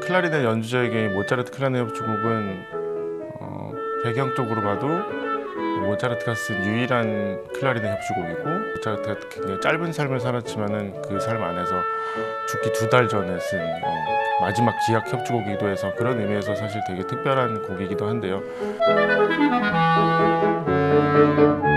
클라리넷 연주자에게 모차르트 클라리넷 협주곡은 배경적으로 봐도 모차르트가 쓴 유일한 클라리넷 협주곡이고, 모차르트가 굉장히 짧은 삶을 살았지만은 그 삶 안에서 죽기 2달 전에 쓴 마지막 기악 협주곡이기도 해서 그런 의미에서 사실 되게 특별한 곡이기도 한데요.